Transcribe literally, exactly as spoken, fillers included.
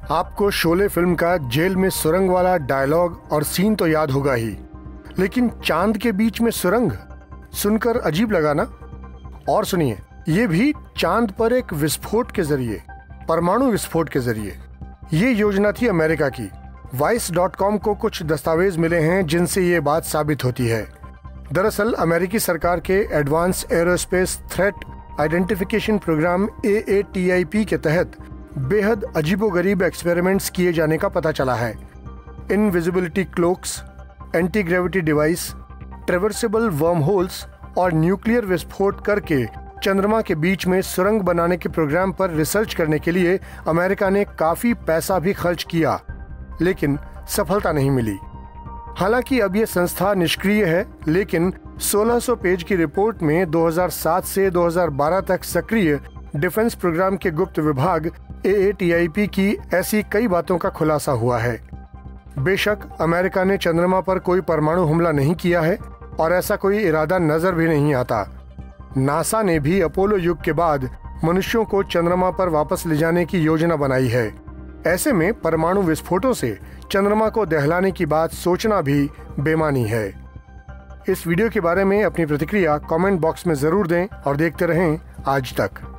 आपको शोले फिल्म का जेल में सुरंग वाला डायलॉग और सीन तो याद होगा ही, लेकिन चांद के बीच में सुरंग सुनकर अजीब लगा ना? और सुनिए, ये भी चांद पर एक विस्फोट के जरिए, परमाणु विस्फोट के जरिए। ये योजना थी अमेरिका की। वाइस डॉट कॉम को कुछ दस्तावेज मिले हैं जिनसे ये बात साबित होती है। दरअसल अमेरिकी सरकार के advance aerospace threat identification program A A T I P के तहत बेहद अजीबोगरीब एक्सपेरिमेंट्स किए जाने का पता चला है। Invisibility cloaks, anti gravity devices, traversable wormholes और न्यूक्लियर विस्फोट करके चंद्रमा के बीच में सुरंग बनाने के प्रोग्राम पर रिसर्च करने के लिए अमेरिका ने काफी पैसा भी खर्च किया, लेकिन सफलता नहीं मिली। हालांकि अब यह संस्था निष्क्रिय है, लेकिन सोलह सौ पेज की रिपोर्ट में दो हज़ार सात से दो हज़ार बारह तक सक्रिय डिफेंस प्रोग्राम के गुप्त विभाग ए ए टी आई पी की ऐसी कई बातों का खुलासा हुआ है। बेशक अमेरिका ने चंद्रमा पर कोई परमाणु हमला नहीं किया है और ऐसा कोई इरादा नजर भी नहीं आता। नासा ने भी अपोलो युग के बाद मनुष्यों को चंद्रमा पर वापस ले जाने की योजना बनाई है। ऐसे में परमाणु विस्फोटों से चंद्रमा को दहलाने की बात सोचना भी बेमानी है। इस वीडियो के बारे में अपनी प्रतिक्रिया कमेंट बॉक्स में जरूर दें और देखते रहें आज तक।